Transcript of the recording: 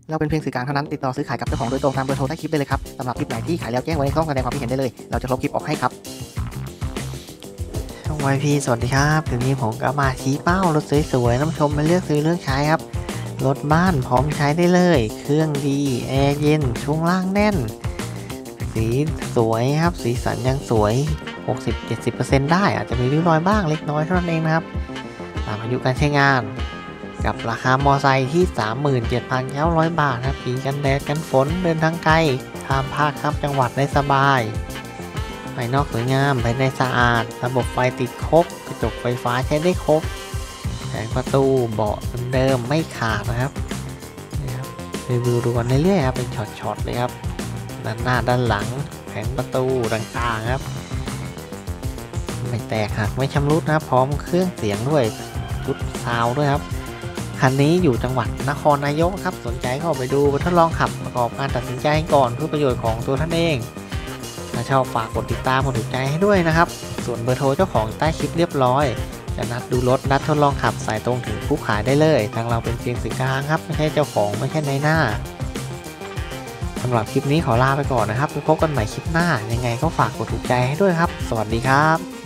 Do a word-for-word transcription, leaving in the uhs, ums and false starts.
เราเป็นเพียงสื่อกลางเท่านั้นติดต่อซื้อขายกับเจ้าของโดยตรงตามเบอร์โทรใต้คลิปได้เลยครับสำหรับคลิปไหนที่ขายแล้วแจ้งไว้ในช่องแสดงความคิดเห็นได้เลยเราจะลบคลิปออกให้ครับช่อง วาย พี สวัสดีครับทีนี้ผมก็มาชี้เป้ารถสวยๆน้ำชมมาเลือกซื้อเลือกใช้ครับรถบ้านพร้อมใช้ได้เลยเครื่องดีแอร์เย็นช่วงล่างแน่นสีสวยครับสีสันยังสวย หกสิบถึงเจ็ดสิบเปอร์เซ็นต์ ได้อาจจะมีริ้วรอยบ้างเล็กน้อยเท่านั้นเองนะครับตามอายุการใช้งานกับราคามอไซค์ที่ สามหมื่นเจ็ดพันเก้าร้อย บาทครับปีกันแดดกันฝนเดินทางไกลข้ามภาคข้ามจังหวัดได้สบายภายนอกสวยงามภายในสะอาดระบบไฟติดครบกระจกไฟฟ้าใช้ได้ครบแผงประตูเบาะเดิมไม่ขาดนะครับรีวิวดูกันเรื่อยๆครับเป็นช็อตๆเลยครับด้านหน้าด้านหลังแผงประตูต่างๆครับไม่แตกหักไม่ชำรุดนะครับพร้อมเครื่องเสียงด้วยชุดซาวด์ด้วยครับคันนี้อยู่จังหวัดนครนายกครับสนใจก็ไปดูไปทดลองขับประกอบการตัดสินใจก่อนเพื่อประโยชน์ของตัวท่านเองถ้าชอบฝากกดติดตามกดถูกใจให้ด้วยนะครับส่วนเบอร์โทรเจ้าของใต้คลิปเรียบร้อยจะนัดดูรถนัดทดลองขับสายตรงถึงผู้ขายได้เลยทางเราเป็นเพียงสื่อกลางครับไม่ใช่เจ้าของไม่ใช่นายหน้าสำหรับคลิปนี้ขอลาไปก่อนนะครับไปพบกันใหม่คลิปหน้ายังไงก็ฝากกดถูกใจให้ด้วยครับสวัสดีครับ